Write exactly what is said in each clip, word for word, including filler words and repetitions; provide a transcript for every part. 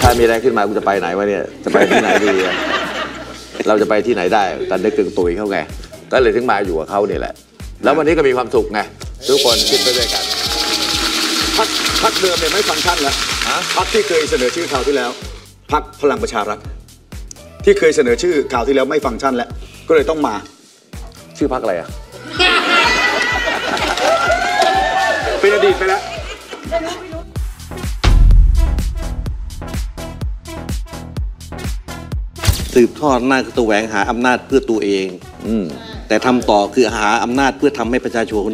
ถ้ามีอะไรขึ้นมากูจะไปไหนวะเนี่ยจะไปที่ไหนดีเราจะไปที่ไหนได้แต่นึกถึงตุยเขาไงก็เลยถึงมาอยู่กับเขาเนี่ยแหละแล้ววันนี้ก็มีความสุขไงทุกคนคิดไปด้วยกันพรรคพรรคเดิมเนี่ยไม่ฟังก์ชันแล้วพรรคที่เคยเสนอชื่อคราวที่แล้วพรรคพลังประชารัฐที่เคยเสนอชื่อคราวที่แล้วไม่ฟังก์ชันแล้วก็เลยต้องมาชื่อพรรคอะไรอ่ะเป็นอดีตไปแล้วสืบทอดอำนาจคือแสวงหาอำนาจเพื่อตัวเองอืแต่ทำต่อคือหาอำนาจเพื่อทำให้ประชาชน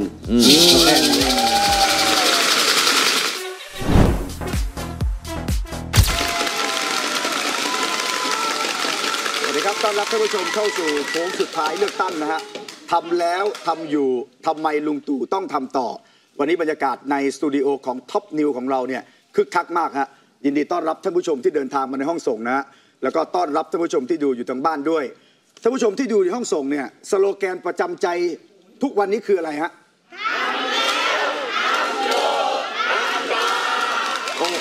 สวัสดีครับต้อนรับท่านผู้ชมเข้าสู่โค้งสุดท้ายเลือกตั้งนะฮะทำแล้วทำอยู่ทำไมลุงตู่ต้องทำต่อวันนี้บรรยากาศในสตูดิโอของท็อปนิวของเราเนี่ยคึกคักมากฮะยินดีต้อนรับท่านผู้ชมที่เดินทางมาในห้องส่งนะฮะแล้วก็ต้อนรับท่านผู้ชมที่ดูอยู่ทางบ้านด้วยท่านผู้ชมที่ดูในห้องส่งเนี่ยสโลแกนประจำใจทุกวันนี้คืออะไรฮะโอ้โห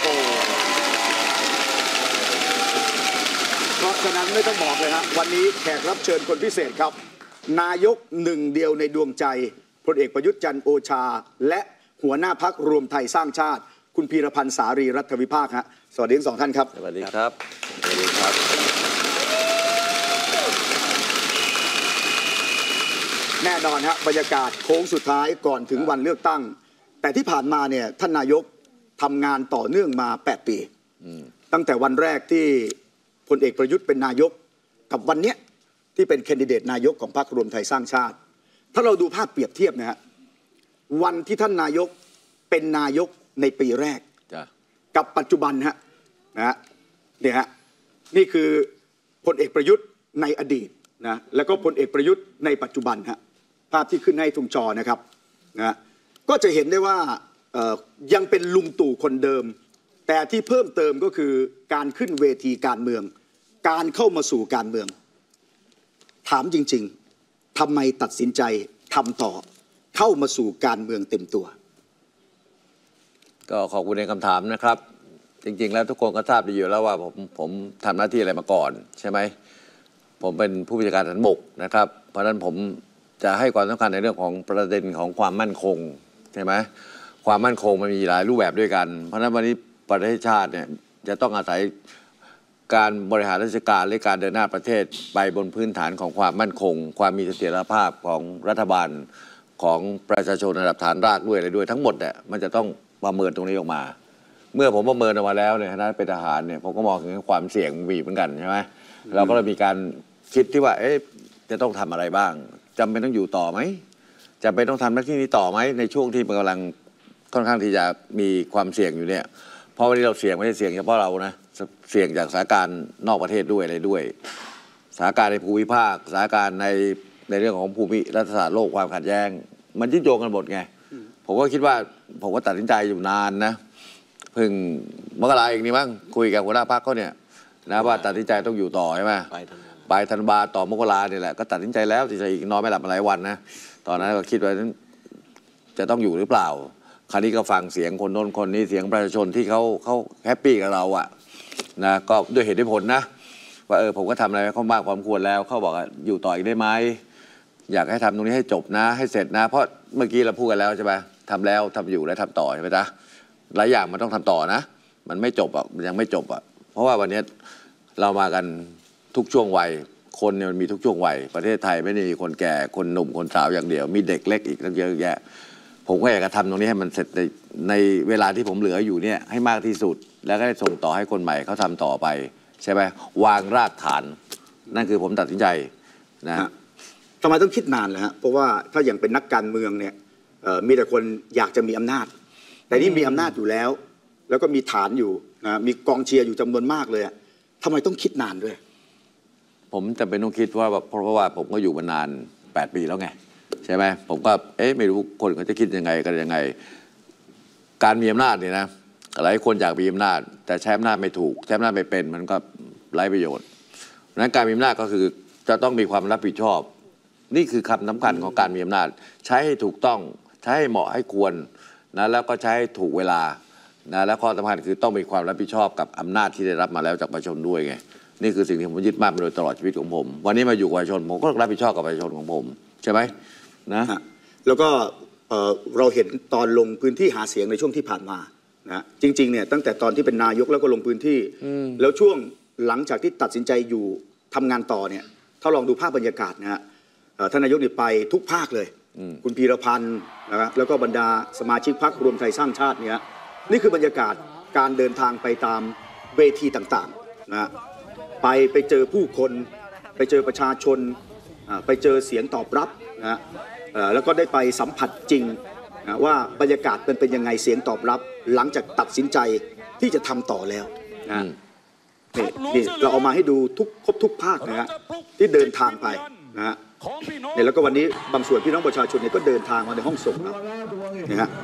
เพราะฉะนั้นไม่ต้องบอกเลยฮะวันนี้แขกรับเชิญคนพิเศษครับนายกหนึ่งเดียวในดวงใจพลเอกประยุทธ์จันทร์โอชาและหัวหน้าพรรครวมไทยสร้างชาติคุณพีรพันธ์สารีรัฐวิภาคฮะสวัสดีทั้งสองท่านครับสวัสดีครับสวัสดีครับแน่นอนฮะบรรยากาศโค้งสุดท้ายก่อนถึงวันเลือกตั้งแต่ที่ผ่านมาเนี่ยท่านนายกทำงานต่อเนื่องมาแปดปีตั้งแต่วันแรกที่พลเอกประยุทธ์เป็นนายกกับวันนี้ที่เป็นแคนดิเดตนายกของพรรครวมไทยสร้างชาติถ้าเราดูภาพเปรียบเทียบนะฮะวันที่ท่านนายกเป็นนายกในปีแรกกับปัจจุบันฮะนะฮะเนี่ยฮะนี่คือพลเอกประยุทธ์ในอดีตนะแล้วก็พลเอกประยุทธ์ในปัจจุบันฮะภาพที่ขึ้นให้ทุงจอนะครับนะก็จะเห็นได้ว่ายังเป็นลุงตู่คนเดิมแต่ที่เพิ่มเติมก็คือการขึ้นเวทีการเมืองการเข้ามาสู่การเมืองถามจริงๆทำไมตัดสินใจทำต่อเข้ามาสู่การเมืองเต็มตัวก็ขอบคุณในคำถามนะครับจริงๆแล้วทุกคนก็ทราบดีอยู่แล้วว่าผมผมทำหน้าที่อะไรมาก่อนใช่ไหมผมเป็นผู้บัญชาการทหารบกนะครับเพราะฉะนั้นผมจะให้ความสำคัญในเรื่องของประเด็นของความมั่นคงใช่ไหมความมั่นคงมันมีหลายรูปแบบด้วยกันเพราะฉะนั้นวันนี้ประเทศชาติเนี่ยจะต้องอาศัยการบริหารราชการและการเดินหน้าประเทศไปบนพื้นฐานของความมั่นคงความมีเสถียรภาพของรัฐบาลของประชาชนระดับฐานรากด้วยอะไรด้วยทั้งหมดเนี่ยมันจะต้องประเมินตรงนี้ออกมาเมื่อผมประเมินออกมาแล้วเนี่ยนะเป็นทหารเนี่ยผมก็มองถึงความเสี่ยงมีเหมือนกันใช่ไหมเราก็เลยมีการคิดที่ว่าเอ๊ะจะต้องทำอะไรบ้างจำเป็นต้องอยู่ต่อไหมจำเป็นต้องทำหน้าที่นี้ต่อไหมในช่วงที่มันกำลังค่อนข้างที่จะมีความเสี่ยงอยู่เนี่ยเพราะวันนี้เราเสี่ยงไม่ใช่เสี่ยงเฉพาะเรานะเสี่ยงจากสถานการณ์นอกประเทศด้วยอะไรด้วยสถานการณ์ในภูมิภาคสถานการณ์ในในเรื่องของภูมิรัฐศาสตร์โลกความขัดแย้งมันยึดโยงกันหมดไงผมก็คิดว่าผมก็ตัดสินใจอยู่นานนะเพิ่งมกราเองนี่มั้งคุยกับหัวหน้าพรรคเขาเนี่ยนะว่าตัดสินใจต้องอยู่ต่อใช่ไหมปลายธันวาต่อมกราเนี่ยแหละก็ตัดสินใจแล้วที่จะอีกนอนไม่หลับมาหลายวันนะตอนนั้นก็คิดว่าจะต้องอยู่หรือเปล่าคราวนี้ก็ฟังเสียงคนโน้นคนนี้เสียงประชาชนที่เขาเขาแฮปปี้กับเราอะนะก็ด้วยเหตุด้วยผลนะว่าเออผมก็ทำอะไรเขามากความควรแล้วเขาบอกอยู่ต่ออีกได้ไหมอยากให้ทำตรงนี้ให้จบนะให้เสร็จนะเพราะเมื่อกี้เราพูดกันแล้วใช่ไหมทำแล้วทำอยู่และทำต่อใช่ไหมจ๊ะหลายอย่างมันต้องทำต่อนะมันไม่จบอ่ะมันยังไม่จบอ่ะเพราะว่าวันนี้เรามากันทุกช่วงวัยคนเนี่ยมันมีทุกช่วงวัยประเทศไทยไม่ได้มีคนแก่คนหนุ่มคนสาวอย่างเดียวมีเด็กเล็กอีกตั้งเยอะแยะผมก็อยากจะทำตรงนี้ให้มันเสร็จในในเวลาที่ผมเหลืออยู่เนี่ยให้มากที่สุดแล้วก็ได้ส่งต่อให้คนใหม่เขาทำต่อไปใช่ไหมวางรากฐานนั่นคือผมตัดสินใจนะทำไมต้องคิดนานเลยฮะเพราะว่าถ้าอย่างเป็นนักการเมืองเนี่ยมีแต่คนอยากจะมีอำนาจแต่นี่มีอำนาจอยู่แล้วแล้วก็มีฐานอยู่นะมีกองเชียร์อยู่จำนวนมากเลยทำไมต้องคิดนานด้วยผมจำเป็นต้องคิดว่าเพราะว่าผมก็อยู่มานานแปดปีแล้วไงใช่ไหมผมก็เอ๊ะไม่รู้คนเขาจะคิดยังไงกันยังไงการมีอำนาจเนี่ยนะหลายคนอยากมีอำนาจแต่ใช้อำนาจไม่ถูกใช้อำนาจไม่เป็นมันก็ไร้ประโยชน์ดังนั้นการมีอำนาจก็คือจะต้องมีความรับผิดชอบนี่คือคำสำคัญของการมีอำนาจใช้ให้ถูกต้องใช้ให้เหมาะให้ควรนะแล้วก็ใช้ให้ถูกเวลานะและข้อสำคัญคือต้องมีความรับผิดชอบกับอำนาจที่ได้รับมาแล้วจากประชาชนด้วยไงนี่คือสิ่งที่ผมยึดมั่นมาโดยตลอดชีวิตของผมวันนี้มาอยู่กับประชาชนผมก็รับผิดชอบกับประชาชนของผมใช่ไหมนะแล้วก็เราเห็นตอนลงพื้นที่หาเสียงในช่วงที่ผ่านมานะจริงๆเนี่ยตั้งแต่ตอนที่เป็นนายกแล้วก็ลงพื้นที่แล้วช่วงหลังจากที่ตัดสินใจอยู่ทำงานต่อเนี่ยถ้าลองดูภาพบรรยากาศนะฮะท่านนายกนี่ไปทุกภาคเลยคุณพีรพันธ์นะครับแล้วก็บรรดาสมาชิกพรรครวมไทยสร้างชาติเนี่ยนี่คือบรรยากาศการเดินทางไปตามเวทีต่างๆนะไปไปเจอผู้คนไปเจอประชาชนไปเจอเสียงตอบรับนะแล้วก็ได้ไปสัมผัสจริงนะว่าบรรยากาศเป็นเป็นยังไงเสียงตอบรับหลังจากตัดสินใจที่จะทำต่อแล้วนะนี่นี่เราเอามาให้ดูทุกครบทุกภาคนะฮะที่เดินทางไปนะฮะเนี่ยแล้วก็วันนี้บางส่วนพี่น้องประชาชนเนี่ยก็เดินทางมาในห้องส่งครับนะฮะ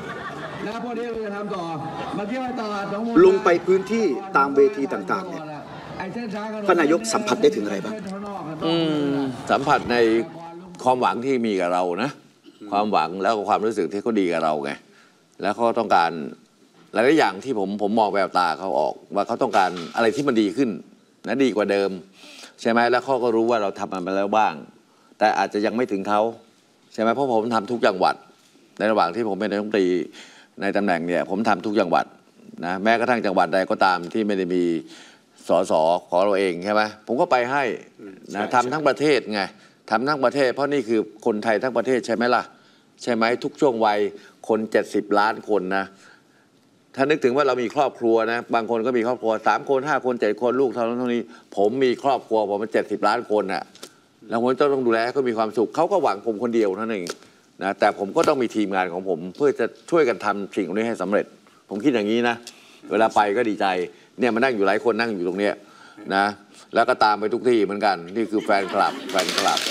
ลงไปพื้นที่ตามเวทีต่างๆเนี่ยท่านนายกสัมผัสได้ถึงอะไรบ้างสัมผัสในความหวังที่มีกับเรานะความหวังแล้วก็ความรู้สึกที่เขาดีกับเราไงแล้วเขาต้องการหลายๆอย่างที่ผมผมมองแววตาเขาออกว่าเขาต้องการอะไรที่มันดีขึ้นนะดีกว่าเดิมใช่ไหมแล้วเขาก็รู้ว่าเราทำมันมาแล้วบ้างแต่อาจจะยังไม่ถึงเขาใช่ไหมเพราะผมทำทุกจังหวัดในระหว่างที่ผมเป็นนายกรัฐมนตรีในตำแหน่งเนี่ยผมทำทุกจังหวัดนะแม้กระทั่งจังหวัดใดก็ตามที่ไม่ได้มีสสของเราเองใช่ไหมผมก็ไปให้นะทำทั้งประเทศไงทำทั้งประเทศเพราะนี่คือคนไทยทั้งประเทศใช่ไหมล่ะใช่ไหมทุกช่วงวัยคนเจ็ดสิบล้านคนนะถ้านึกถึงว่าเรามีครอบครัวนะบางคนก็มีครอบครัวสามคนห้าคนเจ็ดคนลูกเท่านั้นเท่านี้ผมมีครอบครัวผมเป็นเจ็ดสิบล้านคนน่ะแล้วผมต้องดูแลให้เขามีความสุขเขาก็หวังผมคนเดียวเท่านั้นเองนะแต่ผมก็ต้องมีทีมงานของผมเพื่อจะช่วยกันทำสิ่งนี้ให้สำเร็จผมคิดอย่างนี้นะเวลาไปก็ดีใจเนี่ยมานั่งอยู่หลายคนนั่งอยู่ตรงเนี้ยนะแล้วก็ตามไปทุกที่เหมือนกันนี่คือแฟนคลับแฟนคลับ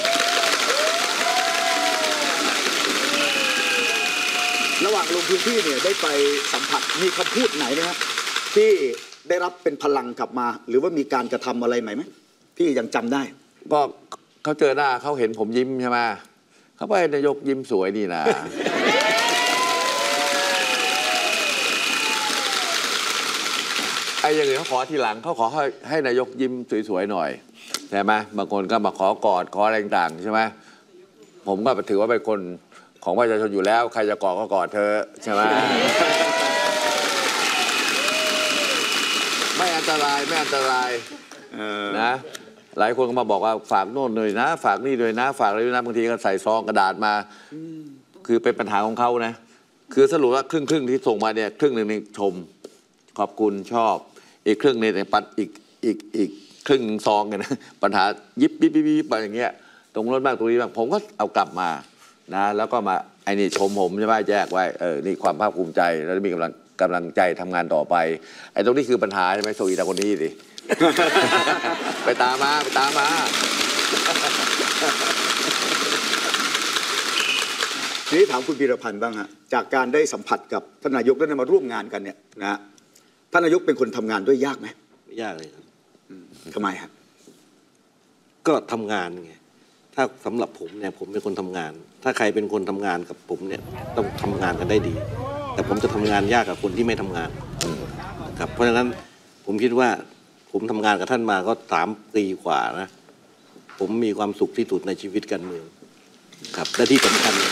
ระหว่างลงพื้นที่เนี่ยได้ไปสัมผัสมีคำพูดไหนนะครับที่ได้รับเป็นพลังกลับมาหรือว่ามีการกระทำอะไรใหม่ไหมที่ยังจำได้ก็เขาเจอหน้าเขาเห็นผมยิ้มใช่ไหมเขาไปนายกยิ้มสวยดีนะไอ้อย่างอื่นเขาขอทีหลังเขาขอให้ให้นายกยิ้มสวยๆหน่อยใช่ไหมบางคนก็มาขอกอดขออะไรต่างๆใช่ไหมผมก็ถือว่าเป็นคนของประชาชนอยู่แล้วใครจะกอดก็กอดเธอใช่ไหมไม่อันตรายไม่อันตรายนะหลายคนก็มาบอกว่าฝากโน่นเลยนะฝากนี่เลยนะฝากอะไรด้วยนะบางทีก็ใส่ซองกระดาษมาคือเป็นปัญหาของเขานะคือสรุปว่าครึ่งครึ่งที่ส่งมาเนี่ยครึ่งหนึ่งนี่ชมขอบคุณชอบอีกครึ่งนี่ปัดอีกอีกอีกครึ่งซองกันนะปัญหายิบยิบยิบยิบไปอย่างเงี้ยตรงรถบ้างตรงนี้บ้างผมก็เอากลับมานะแล้วก็มาไอ้นี่ชมผมใช่ไหมแยกไว้เออนี่ความภาคภูมิใจแล้วมีกำลังกำลังใจทำงานต่อไปไอ้ตรงนี้คือปัญหาใช่ไหมโซอีตาคนนี้ดิ ไปตามมาไปตามมาทีนี้ถามคุณพีรพันธ์บ้างฮะจากการได้สัมผัสกับท่านนายกได้มาร่วมงานกันเนี่ยนะท่านนายกเป็นคนทำงานด้วยยากไหมไม่ยากเลยครับทำไมครับก็ทำงานไงถ้าสำหรับผมเนี่ยผมเป็นคนทำงานถ้าใครเป็นคนทำงานกับผมเนี่ยต้องทำงานกันได้ดีแต่ผมจะทำงานยากกับคนที่ไม่ทำงานครับเพราะฉะนั้นผมคิดว่าผมทำงานกับท่านมาก็สามปีกว่านะผมมีความสุขที่สุดในชีวิตการเมืองครับและที่สำคัญ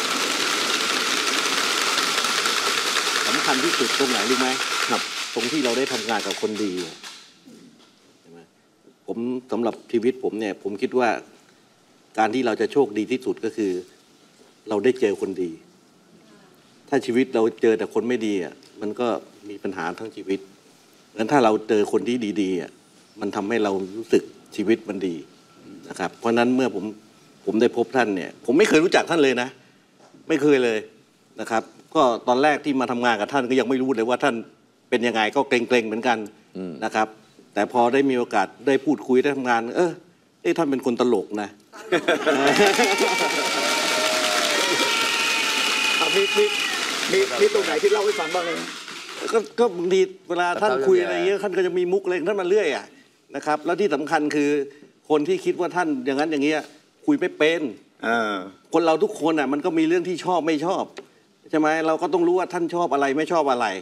สำคัญที่สุดตรงไหนรู้ไหมครับตรงที่เราได้ทำงานกับคนดีใช่ไหมผมสำหรับชีวิตผมเนี่ยผมคิดว่าการที่เราจะโชคดีที่สุดก็คือเราได้เจอคนดีถ้าชีวิตเราเจอแต่คนไม่ดีอ่ะมันก็มีปัญหาทั้งชีวิตงั้นถ้าเราเจอคนที่ดีๆอ่ะมันทำให้เรารู้สึกชีวิตมันดีนะครับเพราะนั้นเมื่อผมผมได้พบท่านเนี่ยผมไม่เคยรู้จักท่านเลยนะไม่เคยเลยนะครับก็ตอนแรกที่มาทำงานกับท่านก็ยังไม่รู้เลยว่าท่านเป็นยังไงก็เกรงๆเหมือนกันนะครับแต่พอได้มีโอกาสได้พูดคุยได้ทำงานเออเอ้ท่านเป็นคนตลกนะมีมีมีมีตรงไหนที่เล่าให้ฟังบ้างเลยก็ก็บางทีเวลาท่านคุยอะไรเงี้ยท่านก็จะมีมุกอะไรท่านมาเรื่อยอ่ะนะครับแล้วที่สำคัญคือคนที่คิดว่าท่านอย่างนั้นอย่างเงี้ยคุยไม่เป็นคนเราทุกคนอ่ะมันก็มีเรื่องที่ชอบไม่ชอบใช่ไหมเราก็ต้องรู้ว่าท่านชอบอะไรไม่ชอบอะไร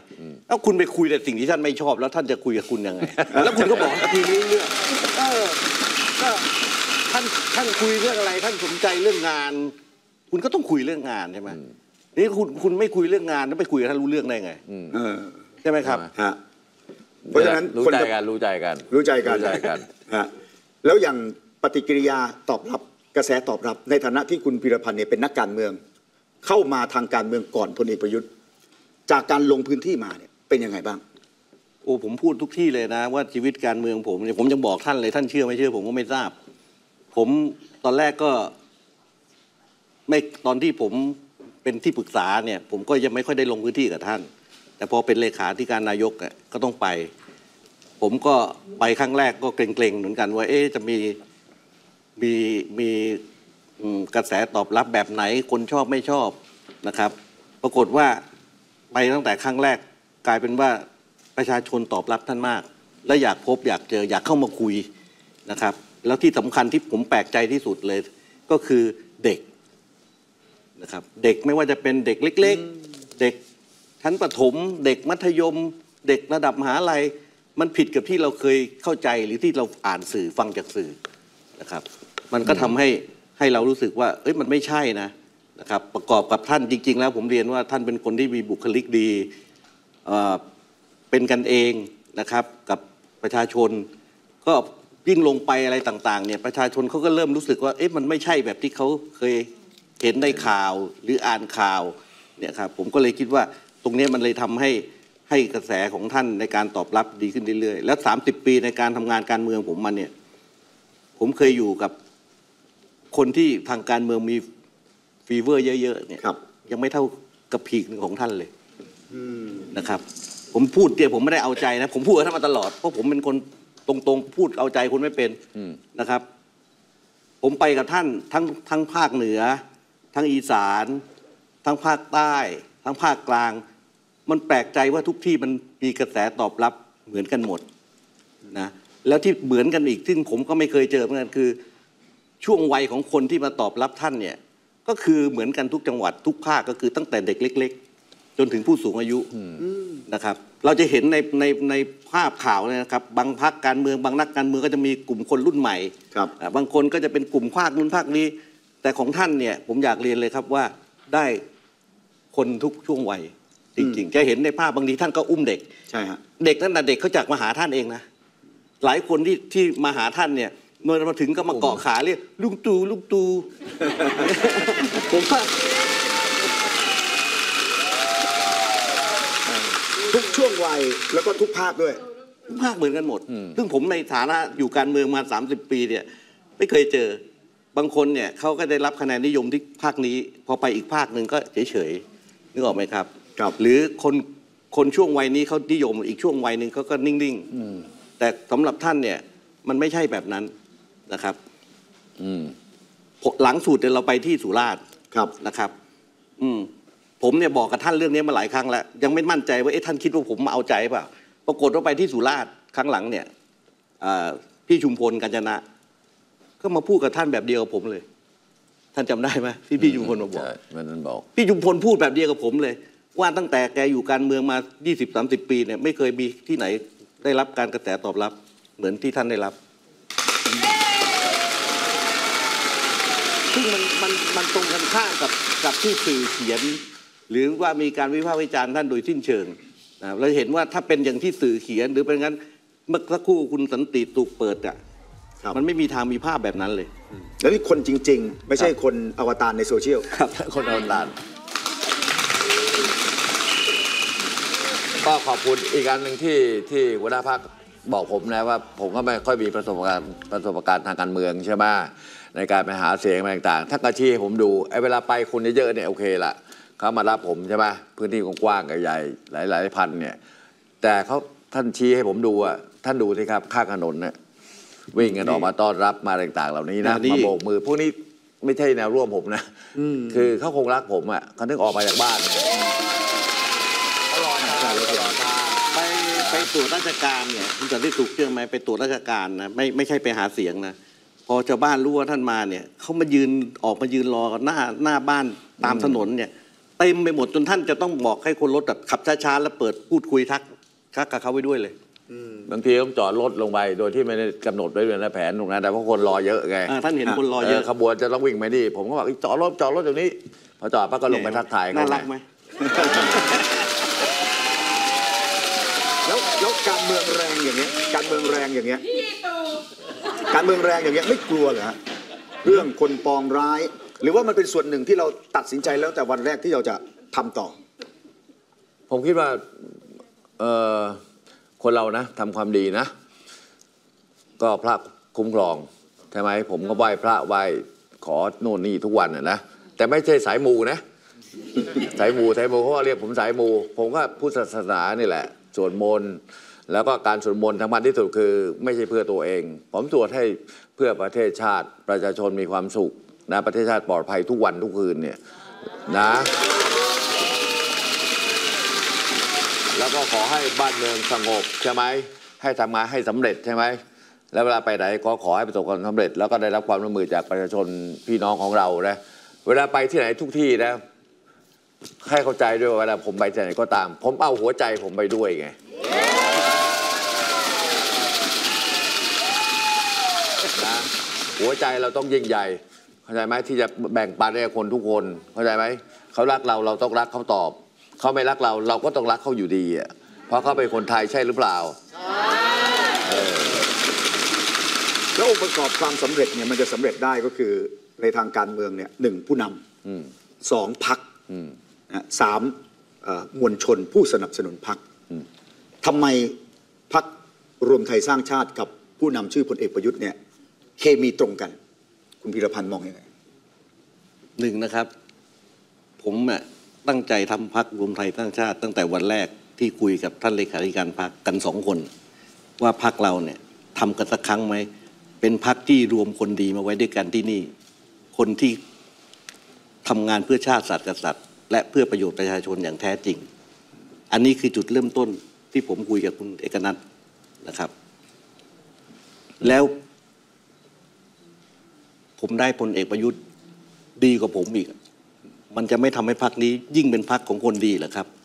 แล้วคุณไปคุยแต่สิ่งที่ท่านไม่ชอบแล้วท่านจะคุยกับคุณยังไง แล้วคุณก็บอกว่าทีนี้เรื่องเออก็ท่านท่านคุยเรื่องอะไรท่านสนใจเรื่องงาน คุณก็ต้องคุยเรื่องงานใช่ไหมนี่คุณคุณไม่คุยเรื่องงานแล้วไปคุยกับท่านรู้เรื่องได้ไงใช่ไหมครับฮะเพราะฉะนั้นรู้ใจกันรู้ใจกันรู้ใจกันรู้ใจกันฮะแล้วอย่างปฏิกิริยาตอบรับกระแสตอบรับในฐานะที่คุณพีรพันธ์เนี่ยเป็นนักการเมือง เข้ามาทางการเมืองก่อนพลเอกประยุทธ์จากการลงพื้นที่มาเนี่ยเป็นยังไงบ้างโอ้ผมพูดทุกที่เลยนะว่าชีวิตการเมืองผมเนี่ยผมยังบอกท่านเลยท่านเชื่อไม่เชื่อผมก็ไม่ทราบผมตอนแรกก็ไม่ตอนที่ผมเป็นที่ปรึกษาเนี่ยผมก็ยังไม่ค่อยได้ลงพื้นที่กับท่านแต่พอเป็นเลขาธิการนายกก็ต้องไปผมก็ไปครั้งแรกก็เกรงๆเหมือนกันว่าเอ๊ะจะมีมีมีกระแสตอบรับแบบไหนคนชอบไม่ชอบนะครับปรากฏว่าไปตั้งแต่ครั้งแรกกลายเป็นว่าประชาชนตอบรับท่านมากและอยากพบอยากเจออยากเข้ามาคุยนะครับแล้วที่สำคัญที่ผมแปลกใจที่สุดเลยก็คือเด็กนะครับเด็กไม่ว่าจะเป็นเด็กเล็กๆเด็กชั้นประถมเด็กมัธยมเด็กระดับมหาลัยมันผิดกับที่เราเคยเข้าใจหรือที่เราอ่านสื่อฟังจากสื่อนะครับมันก็ทำให้ให้เรารู้สึกว่าเอ้ยมันไม่ใช่นะนะครับประกอบกับท่านจริงๆแล้วผมเรียนว่าท่านเป็นคนที่มีบุคลิกดีเอ่อเป็นกันเองนะครับกับประชาชนก็ยิ่งลงไปอะไรต่างๆเนี่ยประชาชนเขาก็เริ่มรู้สึกว่าเอ๊ะมันไม่ใช่แบบที่เขาเคยเห็นในข่าวหรืออ่านข่าวเนี่ยครับผมก็เลยคิดว่าตรงนี้มันเลยทำให้ให้กระแสของท่านในการตอบรับดีขึ้นเรื่อยๆแล้วสามสิบปีในการทำงานการเมืองผมมาเนี่ยผมเคยอยู่กับคนที่ทางการเมืองมีฟีเวอร์เยอะๆเนี่ยยังไม่เท่ากับพีกหนึ่งของท่านเลยนะครับผมพูดเนี่ยผมไม่ได้เอาใจนะผมพูดกับท่านมาตลอดเพราะผมเป็นคนตรงๆพูดเอาใจคนไม่เป็นนะครับผมไปกับท่านทั้งทั้งภาคเหนือทั้งอีสานทั้งภาคใต้ทั้งภาคกลางมันแปลกใจว่าทุกที่มันมีกระแสตอบรับเหมือนกันหมดนะแล้วที่เหมือนกันอีกซึ่งผมก็ไม่เคยเจอเหมือนกันคือช่วงวัยของคนที่มาตอบรับท่านเนี่ยก็คือเหมือนกันทุกจังหวัดทุกภาคก็คือตั้งแต่เด็กเล็กๆจนถึงผู้สูงอายุนะครับเราจะเห็นในในในภาพข่าวเนี่ยนะครับบางพรรคการเมืองบางนักการเมืองก็จะมีกลุ่มคนรุ่นใหม่บางคนก็จะเป็นกลุ่มภาคนู้นภาคนี้แต่ของท่านเนี่ยผมอยากเรียนเลยครับว่าได้คนทุกช่วงวัยจริงๆจะเห็นในภาพบางทีท่านก็อุ้มเด็กใช่ฮะเด็กนั่นน่ะเด็กเขาจากมาหาท่านเองนะหลายคนที่ที่มาหาท่านเนี่ยเมื่อมาถึงก็มาเกาะขาเรียกลุงตู่ลุงตู่ผมว่าทุกช่วงวัยแล้วก็ทุกภาคด้วยทุกภาคเหมือนกันหมดซึ่งผมในฐานะอยู่การเมืองมาสามสิบปีเนี่ยไม่เคยเจอบางคนเนี่ยเขาก็ได้รับคะแนนนิยมที่ภาคนี้พอไปอีกภาคหนึ่งก็เฉยๆนึกออกไหมครับหรือคนคนช่วงวัยนี้เขานิยมอีกช่วงวัยหนึ่งเขาก็นิ่งๆแต่สำหรับท่านเนี่ยมันไม่ใช่แบบนั้นนะครับหลังสุดเราไปที่สุราษฎร์นะครับอืมผมเนี่ยบอกกับท่านเรื่องนี้มาหลายครั้งแล้วยังไม่มั่นใจว่าเอ๊ะท่านคิดว่าผมมาเอาใจเปล่าปรากฏว่าไปที่สุราษฎร์ครั้งหลังเนี่ยพี่ชุมพลกัญจนะก็มาพูดกับท่านแบบเดียวกับผมเลยท่านจำได้ไหมที่พี่ชุมพลมาบอกมันบอกพี่ชุมพลพูดแบบเดียวกับผมเลยว่าตั้งแต่แกอยู่การเมืองมา ยี่สิบสามสิบ ปีเนี่ยไม่เคยมีที่ไหนได้รับการกระแสตอบรับเหมือนที่ท่านได้รับซึ่งมันมันมันตรงกันข้ามกับกับที่สื่อเขียนหรือว่ามีการวิพากษ์วิจารณ์ท่านโดยสิ้นเชิงนะเราเห็นว่าถ้าเป็นอย่างที่สื่อเขียนหรือเป็นงั้นเมื่อสักครู่คุณสันติถูกเปิดอ่ะมันไม่มีทางมีภาพแบบนั้นเลยแล้วนี่คนจริงๆไม่ใช่คนอวตารในโซเชียลครับคนอวตารก็ขอบคุณอีกอันหนึ่งที่ที่หัวหน้าพรรคบอกผมนะว่าผมก็ไม่ค่อยมีประสบการณ์ประสบการณ์ทางการเมืองใช่ไหมในการไปหาเสียงอะไรต่างๆถ้ากระชี้ให้ผมดูไอ้เวลาไปคนเยอะๆเนี่ยโอเคละเขามารับผมใช่ไหมพื้นที่กว้างๆใหญ่ๆหลายๆพันเนี่ยแต่เขาท่านชี้ให้ผมดูอ่ะท่านดูสิครับข้างถนนเนี่ยวิ่งกันออกมาต้อนรับมาต่างๆเหล่านี้นะมาโบกมือพวกนี้ไม่ใช่แนวร่วมผมนะคือเขาคงรักผมอ่ะเขาถึงออกมาจากบ้านไปไปตรวจราชการเนี่ยคุณสันติถูกเชื่อไหมไปตรวจราชการนะไม่ไม่ใช่ไปหาเสียงนะพอชาวบ้านรู้ว่าท่านมาเนี่ยเขามายืนออกมายืนรอหน้าหน้าบ้านตามถนนเนี่ยเต็มไปหมดจนท่านจะต้องบอกให้คนรถแบบขับช้าๆแล้วเปิดพูดคุยทักทักกับเขาไว้ด้วยเลยบางทีต้องจอดรถลงไปโดยที่ไม่ได้กำหนดไว้เลยนะแผนตรงนั้นแต่เพราะคนรอเยอะไงอ่าท่านเห็นคนรอเยอะขบวนจะต้องวิ่งไปนี่ผมก็บอกจอดรถจอดรถตรงนี้พอจอดปั๊บก็ลงไปทักทายเขาน่ารักไหมแล้วแล้วการเมืองแรงอย่างเงี้ยการเมืองแรงอย่างเงี้ยการเมืองแรงอย่างเงี้ยไม่กลัวเหรอฮะเรื่องคนปองร้าย หรือว่ามันเป็นส่วนหนึ่งที่เราตัดสินใจแล้วแต่วันแรกที่เราจะทำต่อผมคิดว่าเอ่อคนเรานะทำความดีนะ ก็พระคุ้มครองใช่ไหมผมก็ไหว้พระไหว้ขอโน่นนี่ทุกวันนะนะแต่ไม่ใช่สายมูนะ สายมูสายมูเขาเรียกผมสายมู ผมก็พุทธศาสนานี่แหละสวดมนต์แล้วก็การสวดมนต์สำคัญที่สุดคือไม่ใช่เพื่อตัวเอง ผมสวดให้เพื่อประเทศชาติประชาชนมีความสุขนะประเทศชาติปลอดภัยทุกวันทุกคืนเนี่ยนะแล้วก็ขอให้บ้านเมืองสงบใช่ไหมให้ทำงานให้สำเร็จใช่ไหมแล้วเวลาไปไหนก็ขอให้ประสบความสำเร็จแล้วก็ได้รับความร่วมมือจากประชาชนพี่น้องของเรานะเวลาไปที่ไหนทุกที่นะให้เข้าใจด้วยว่าเวลาผมไปที่ไหนก็ตามผมเอาหัวใจผมไปด้วยไงนะหัวใจเราต้องยิ่งใหญ่เข้าใจไหมที่จะแบ่งปันให้คนทุกคนเข้าใจไหมเขารักเราเราต้องรักเขาตอบเขาไม่รักเราเราก็ต้องรักเขาอยู่ดีอ่ะเพราะเขาเป็นคนไทยใช่หรือเปล่าใช่แล้วองค์ประกอบความสำเร็จเนี่ยมันจะสำเร็จได้ก็คือในทางการเมืองเนี่ยหนึ่งผู้นำสองพรรคสามมวลชนผู้สนับสนุนพรรคทำไมพรรครวมไทยสร้างชาติกับผู้นำชื่อพลเอกประยุทธ์เนี่ยเคมีตรงกันคุณพีรพันธ์มองยังไงหนึ่งนะครับ ผมอ่ะตั้งใจทำพรรครวมไทยสร้างชาติตั้งแต่วันแรกที่คุยกับท่านเลขาธิการพรรคกันสองคนว่าพรรคเราเนี่ยทำกันสักครั้งไหมเป็นพรรคที่รวมคนดีมาไว้ด้วยกันที่นี่คนที่ทำงานเพื่อชาติศาสตร์กษัตริย์และเพื่อประโยชน์ประชาชนอย่างแท้จริงอันนี้คือจุดเริ่มต้นที่ผมคุยกับคุณเอกนัทนะครับแล้วผมได้พลเอกประยุทธ์ดีกว่าผมอีกมันจะไม่ทำให้พรรคนี้ยิ่งเป็นพรรคของคนดีเหรอครับ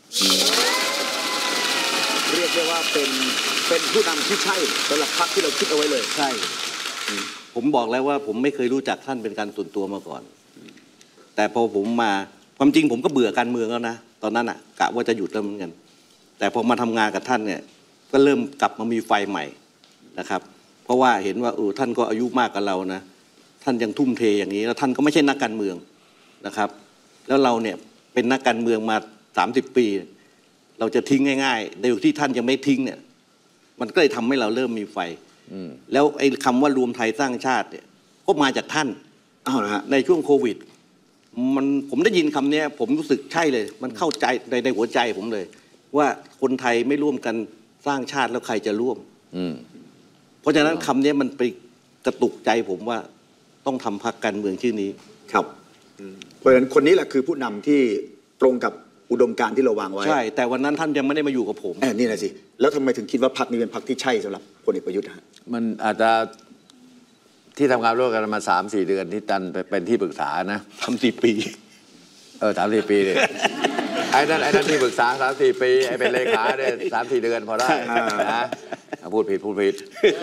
เรียกได้ว่าเป็นเป็นผู้นำที่ใช่สำหรับพรรคที่เราคิดเอาไว้เลยใช่ผมบอกแล้วว่าผมไม่เคยรู้จักท่านเป็นการส่วนตัวมาก่อนแต่พอผมมาความจริงผมก็เบื่อการเมืองแล้วนะตอนนั้นอ่ะกะว่าจะหยุดแล้วเหมือนกันแต่พอมาทำงานกับท่านเนี่ยก็เริ่มกลับมามีไฟใหม่นะครับเพราะว่าเห็นว่าเออท่านก็อายุมากกว่าเรานะท่านยังทุ่มเทอย่างนี้แล้วท่านก็ไม่ใช่นักการเมืองนะครับแล้วเราเนี่ยเป็นนักการเมืองมาสามสิบปีเราจะทิ้งง่ายๆในที่ท่านยังไม่ทิ้งเนี่ยมันก็เลยทำให้เราเริ่มมีไฟแล้วไอ้คำว่ารวมไทยสร้างชาติเนี่ยก็มาจากท่านอ้าวนะฮะในช่วงโควิดมันผมได้ยินคำนี้ผมรู้สึกใช่เลยมันเข้าใจในในหัวใจผมเลยว่าคนไทยไม่ร่วมกันสร้างชาติแล้วใครจะร่วมเพราะฉะนั้นคำนี้มันไปกระตุกใจผมว่าต้องทำพรรคการเมืองชื่อนี้ครับเพราะฉะนั้นคนนี้แหละคือผู้นำที่ตรงกับอุดมการณ์ที่เราวางไว้ใช่แต่วันนั้นท่านยังไม่ได้มาอยู่กับผมแอบนี่นะสิแล้วทำไมถึงคิดว่าพรรคนี้เป็นพรรคที่ใช่สำหรับพลเอกประยุทธ์ฮะมันอาจจะที่ทำงานร่วมกันมาสามสี่เดือนที่ตันไปเป็นที่ปรึกษานะทำสี่ปีเออสามสี่ปีเลยไอ้นั่นไอ้นั่นที่ปรึกษาสามสี่ปีไอ้เป็นเลขาเนี่ยสามสี่เดือนพอได้นะพูดผิดพูดผิด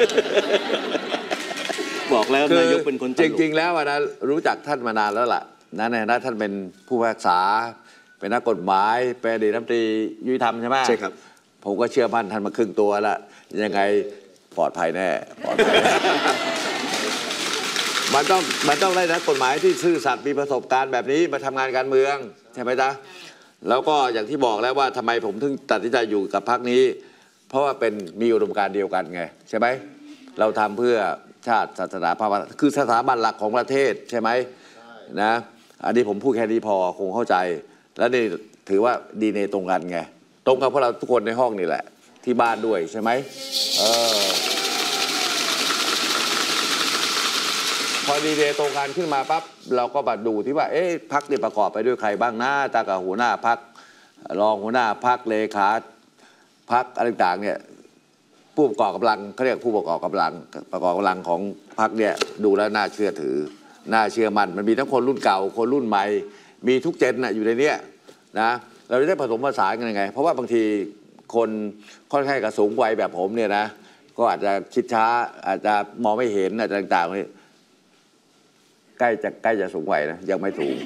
บอกแล้วนายกเป็นคนจริงๆแล้วนะรู้จักท่านมานานแล้วล่ะนะในฐานะท่านเป็นผู้พิพากษาเป็นนักกฎหมายเป็นอดีตรัฐมนตรียุติธรรมใช่ไหมใช่ครับผมก็เชื่อมั่นท่านมาครึ่งตัวแล้วยังไงปลอดภัยแน่ปลอดภัยมันต้องมันต้องได้นักกฎหมายที่ซื่อสัตย์มีประสบการณ์แบบนี้มาทำงานการเมืองใช่ไหมจ๊ะแล้วก็อย่างที่บอกแล้วว่าทำไมผมถึงตัดสินใจอยู่กับพรรคนี้เพราะว่าเป็นมีอุดมการณ์เดียวกันไงใช่ไหมเราทำเพื่อชาติศาสนาพระมหากษัตริย์คือสถาบันหลักของประเทศใช่ไหมนะอันนี้ผมพูดแค่นี้พอคงเข้าใจแล้วนี่ถือว่าดีเนตรงกันไงตรงกับพวกเราทุกคนในห้องนี่แหละที่บ้านด้วยใช่ไหมเออพอดีเดย์ตรงกันขึ้นมาปั๊บเราก็มาดูที่ว่าเอ๊ะพรรคนี่ประกอบไปด้วยใครบ้างนะตากับหัวหน้าพรรครองหัวหน้าพรรคเลขาพรรคอะไรต่างๆเนี่ยผู้ประกอบกำลังเขาเรียกผู้ประกอบกำลังประกอบกำลังของพรรคเนี่ยดูแล้วน่าเชื่อถือน่าเชื่อมั่นมันมีทั้งคนรุ่นเก่าคนรุ่นใหม่มีทุกเจนน่ะอยู่ในเนี้ยนะเราจะได้ผสมผสานกันยังไงเพราะว่าบางทีคนค่อนข้างกับสูงวัยแบบผมเนี่ยนะก็อาจจะคิดช้าอาจจะมองไม่เห็นอาจจะต่างๆนี่ใกล้จะใกล้จะสูงวัยนะยังไม่สูง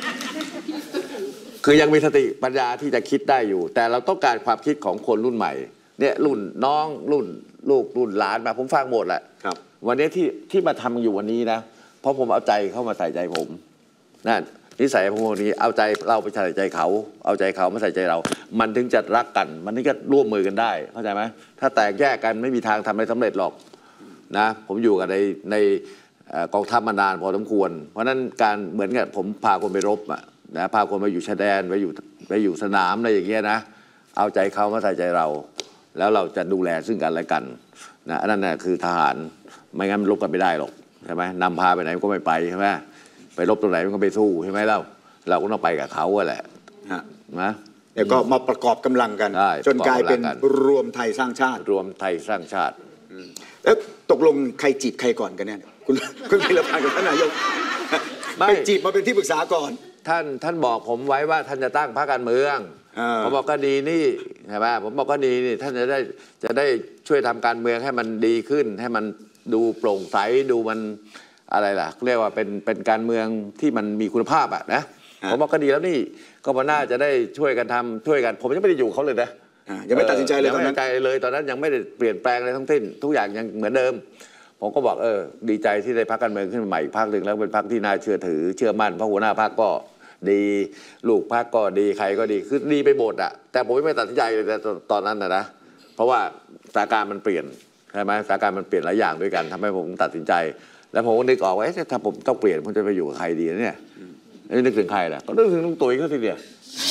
คือยังมีสติปัญญาที่จะคิดได้อยู่ แต่เราต้องการความคิดของคนรุ่นใหม่เนี่ยรุ่นน้องรุ่นลูกรุ่นหลานมาผมฟังหมดแหละครับวันนี้ที่ที่มาทำอยู่วันนี้นะเพราะผมเอาใจเข้ามาใส่ใจผมนั่นนิสัยพวกนี้เอาใจเราไปใส่ใจเขาเอาใจเขามาใส่ใจเรา มันถึงจะรักกันมันถึงจะร่วมมือกันได้เข้าใจไหมถ้าแตกแยกกันไม่มีทางทำอะไรสำเร็จหรอกนะผมอยู่กับในในกองทัพมานานพอสมควรเพราะนั้นการเหมือนกับผมพาคนไปรบอ่ะนะพาคนมาอยู่ชายแดนไปอยู่ไปอยู่สนามอะไรอย่างเงี้ยนะเอาใจเขามาใส่ใจเราแล้วเราจะดูแลซึ่งกันและกันนะนั่นแหละคือทหารไม่งั้นมันรบกันไม่ได้หรอกใช่ไหมนำพาไปไหนมันก็ไม่ไปใช่ไหมไปรบตรงไหนมันก็ไปสู้ใช่ไหมเราเราก็ต้องไปกับเขาแหละนะแล้วก็มาประกอบกำลังกันจนกลายเป็นรวมไทยสร้างชาติรวมไทยสร้างชาติแล้วตกลงใครจีบใครก่อนกันเนี่ยคุณคุณพิรพันธ์กับท่านนายกไปจีบมาเป็นที่ปรึกษาก่อนท่านท่านบอกผมไว้ว่าท่านจะตั้งพรรคการเมืองผมบอกก็ดีนี่ใช่ไหมผมบอกก็ดีนี่ท่านจะได้จะได้ช่วยทำการเมืองให้มันดีขึ้นให้มันดูโปร่งใสดูมันอะไรล่ะเรียกว่าเป็นเป็นการเมืองที่มันมีคุณภาพอ่ะนะผมบอกก็ดีแล้วนี่ก็มาน่าจะได้ช่วยกันทำช่วยกันผมยังไม่ได้อยู่เขาเลยนะยังไม่ตัดสินใจเลยตอนนั้นใจเลยตอนนั้นยังไม่ได้เปลี่ยนแปลงอะไรทั้งสิ้นทุกอย่างยังเหมือนเดิมผมก็บอกเออดีใจที่ได้พรรคการเมืองขึ้นมาใหม่อีกพรรคหนึ่งแล้วเป็นพรรคที่น่าเชื่อถือเชื่อมั่นเพราะหัวหน้าพรรคก็ดีลูกพรรคก็ดีใครก็ดีคือดีไปหมดอ่ะแต่ผมไม่ตัดสินใจเลยตอนนั้นนะนะเพราะว่าสถานการณ์มันเปลี่ยนใช่ไหมสถานการณ์มันเปลี่ยนหลายอย่างด้วยกันทำให้ผมตัดสินใจแล้วผมก็นึกออกว่าถ้าผมต้องเปลี่ยนผมจะไปอยู่กับใครดีเนี่ยนึกถึงใครล่ะก็นึกถึงลุงตุ๋ยเขาทีเดียว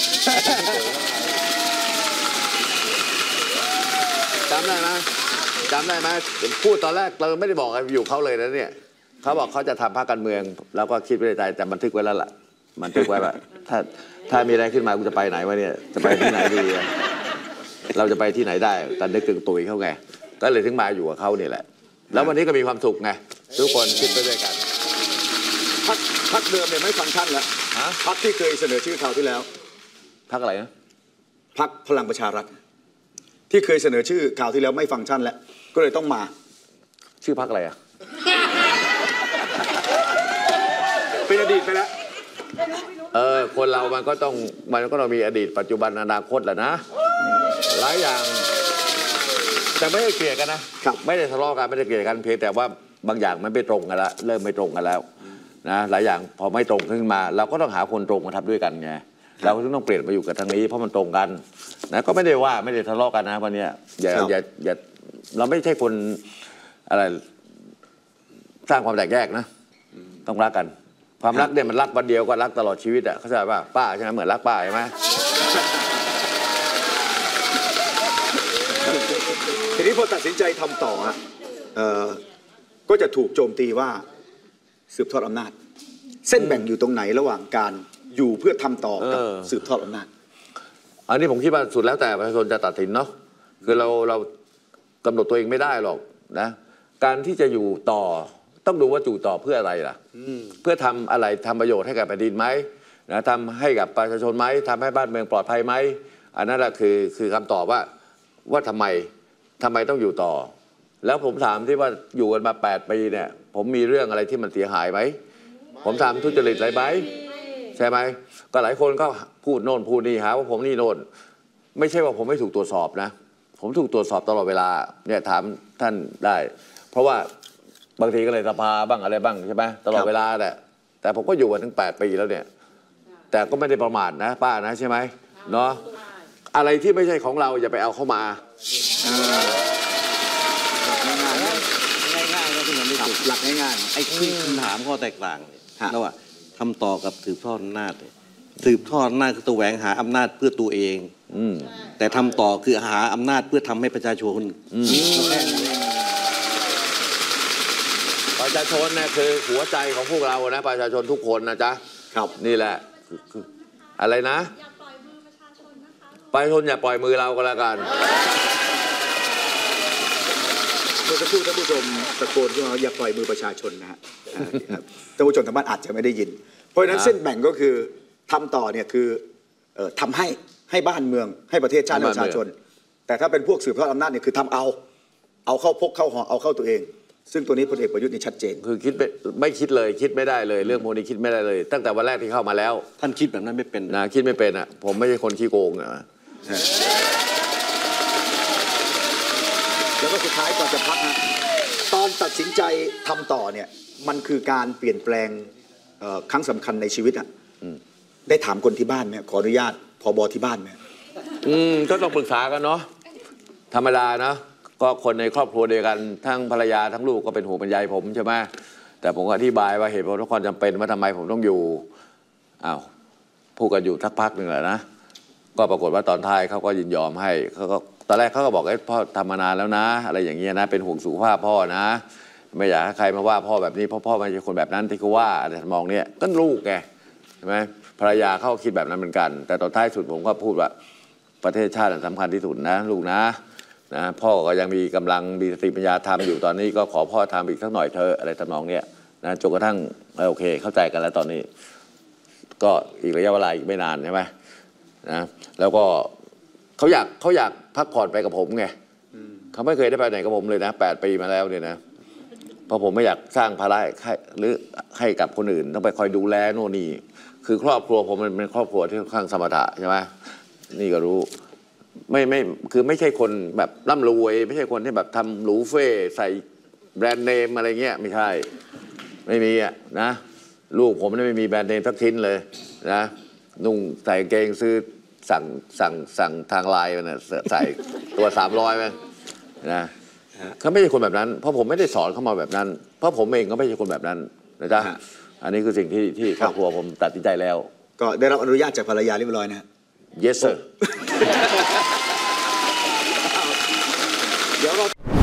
จำได้ไหมจำได้ไหมพูดตอนแรกเราไม่ได้บอกอยู่เขาเลยนะเนี่ยเขาบอกเขาจะทำพรรคการเมืองแล้วก็คิดไว้ในใจแต่บันทึกไว้แล้วล่ะบันทึกไว้ว่าถ้าถ้ามีอะไรขึ้นมากูจะไปไหนวะเนี่ยจะไปที่ไหนดีเราจะไปที่ไหนได้แต่นึกถึงตุ๋ยเขาไงก็เลยถึงมาอยู่กับเขาเนี่ยแหละแล้ววันนี้ก็มีความสุขไงทุกคนคิดไปด้วยกันพรรคพรรคเดิมเนี่ยไม่ฟังก์ชันแล้วพรรคที่เคยเสนอชื่อคราวที่แล้วพรรคอะไรนะพรรคพลังประชารัฐที่เคยเสนอชื่อข่าวที่แล้วไม่ฟังก์ชันแล้วก็เลยต้องมาชื่อพรรคอะไรอ่ะเป็นอดีตไปแล้วเออคนเรามันก็ต้องมันก็ต้องมีอดีตปัจจุบันอนาคตแหละนะหลายอย่างแต่ไม่ได้เกลียดกันนะไม่ได้ทะเลาะกันไม่ได้เกลียดกันเพียงแต่ว่าบางอย่างมันไม่ตรงกันละเริ่มไม่ตรงกันแล้วนะหลายอย่างพอไม่ตรงขึ้นมาเราก็ต้องหาคนตรงมาทำด้วยกันไงเราก็ต้องเปลี่ยนมาอยู่กับทางนี้เพราะมันตรงกันนะก็ไม่ได้ว่าไม่ได้ทะเลาะกันนะวันนี้อย่าอย่าอย่าเราไม่ใช่คนอะไรสร้างความแตกแยกนะต้องรักกันความรักเนี่ยมันรักวันเดียวก็รักตลอดชีวิตอ่ะเข้าใจป่ะป้าใช่ไหมเหมือนรักป้าใช่ไหมทีนี้พอตัดสินใจทำต่อฮะก็จะถูกโจมตีว่าสืบทอดอำนาจเส้นแบ่งอยู่ตรงไหนระหว่างการอยู่เพื่อทำต่อกับสืบทอดอำนาจอันนี้ผมคิดว่าสุดแล้วแต่ประชาชนจะตัดสินเนาะคือเราเรากำหนดตัวเองไม่ได้หรอกนะการที่จะอยู่ต่อต้องดูว่าอยู่ต่อเพื่ออะไรล่ะเพื่อทำอะไรทำประโยชน์ให้กับแผ่นดินไหมนะทำให้กับประชาชนไหมทำให้บ้านเมืองปลอดภัยไหมอันนั้นแหละคือคือคำตอบว่าว่าทำไมทำไมต้องอยู่ต่อแล้วผมถามที่ว่าอยู่กันมาแปดปีเนี่ยผมมีเรื่องอะไรที่มันเสียหายไหมผมทำทุจริตอะไรไหมใช่ไหมก็หลายคนก็พูดโน่นพูดนี่หาว่าผมนี่โน่นไม่ใช่ว่าผมไม่ถูกตรวจสอบนะผมถูกตรวจสอบตลอดเวลาเนี่ยถามท่านได้เพราะว่าบางทีก็เลยสภาบ้างอะไรบ้างใช่ไหมตลอดเวลาแหละแต่ผมก็อยู่มาถึงแปดปีแล้วเนี่ยแต่ก็ไม่ได้ประมาทนะป้านะใช่ไหมเนาะอะไรที่ไม่ใช่ของเราอย่าไปเอาเข้ามาง่ายๆก็คือมันไม่ถูกหลักง่ายๆไอ้ที่คำถามข้อแตกต่างแล้วว่าทำต่อกับสืบทอดอำนาจสืบทอดอำนาจคือแสวงหาอำนาจเพื่อตัวเองแต่ทำต่อคือหาอำนาจเพื่อทำให้ประชาชนประชาชนเนี่ยคือหัวใจของพวกเรานะประชาชนทุกคนนะจ๊ะครับนี่แหละอะไรนะอย่าปล่อยมือประชาชนนะคะประชาชนอย่าปล่อยมือเราก็แล้วกันเมื่อสักครู่ท่านผู้ชมตะโกนขึ้นมาอย่าปล่อยมือประชาชนนะฮะท่านผู้ชมทางบ้านอาจจะไม่ได้ยินเพราะฉะนั้นเส้นแบ่งก็คือทำต่อเนี่ยคือเอ่อทำให้ให้บ้านเมืองให้ประเทศชาติและประชาชน แต่ถ้าเป็นพวกสืบทอดอำนาจเนี่ยคือทำเอาเอาเข้าพกเข้าหอเอาเข้าตัวเอง ซึ่งตัวนี้พลเอกประยุทธ์นี่ชัดเจนคือคิดไม่ไม่คิดเลยคิดไม่ได้เลยเรื่องโมนี้คิดไม่ได้เลย ตั้งแต่วันแรกที่เข้ามาแล้วท่านคิดแบบนั้นไม่เป็นนะคิดไม่เป็นอ่ะผมไม่ใช่คนขี้โกงนะแล้วก็สุดท้ายก่อนจะพักนะตอนตัดสินใจทำต่อเนี่ยมันคือการเปลี่ยนแปลงเอ่อครั้งสำคัญในชีวิตอ่ะได้ถามคนที่บ้านไหมขออนุญาตผบที่บ้านไหมอืมก็ต้องปรึกษากันเนาะธรรมดานะก็คนในครอบครัวเดียวกันทั้งภรรยาทั้งลูกก็เป็นห่วงเป็นใยผมใช่ไหมแต่ผมก็อธิบายว่าเหตุผลทุกคนจำเป็นว่าทำไมผมต้องอยู่อ้าวพูดกันอยู่ทักพักหนึ่งแหละนะก็ปรากฏว่าตอนท้ายเขาก็ยินยอมให้เขาก็ตอนแรกเขาก็บอกไอ้พ่อทำมานานแล้วนะ อะไรอย่างเงี้ยนะเป็นห่วงสุขภาพพ่อนะไม่อยากให้ใครมาว่าพ่อแบบนี้เพราะพ่อไม่ใช่คนแบบนั้นที่เขาว่าอะไรทำนองเนี้ยก็ลูกไงใช่ไหมภรรยาเขาคิดแบบนั้นเหมือนกัน แต่ตอนท้ายสุดผมก็พูดว่าประเทศชาติสำคัญที่สุดนะลูกนะนะพ่อก็ยังมีกำลังมีสติปัญญาทำอยู่ตอนนี้ก็ขอพ่อทำอีกสักหน่อยเธออะไรทำนองเนี้ยนะจนกระทั่งโอเคเข้าใจกันแล้วตอนนี้ ก็อีกระยะเวลาอีกไม่นานใช่ไหมนะแล้วก็เขาอยากเขาอยากพักผ่อนไปกับผมไงเขาไม่เคยได้ไปไหนกับผมเลยนะแปดปีมาแล้วเนี่ยนะเพราะผมไม่อยากสร้างภาระให้หรือให้กับคนอื่นต้องไปคอยดูแลโน่นนี่คือครอบครัวผมมันเป็นครอบครัวที่ค่อนข้างสมถะใช่ไหมนี่ก็รู้ไม่ไม่คือไม่ใช่คนแบบร่ำรวยไม่ใช่คนที่แบบทำหรูเฟ่ใส่แบรนด์เนมอะไรเงี้ยไม่ใช่ไม่มีอ่ะนะลูกผมไม่มีแบรนด์เนมสักชิ้นเลยนะนุ่งใส่กางเกงซื้อสั่งสั่งสั่งทางไลน์มันนะใส่ตัวสามร้อยมันนะเขาไม่ใช่คนแบบนั้นเพราะผมไม่ได้สอนเขามาแบบนั้นเพราะผมเองก็ไม่ใช่คนแบบนั้นนะจ๊ะอันนี้คือสิ่งที่ที่ครอบครัวผมตัดสินใจแล้วก็ได้รับอนุญาตจากภรรยาเรียบร้อยนะ yes sir เดี๋ยวเรา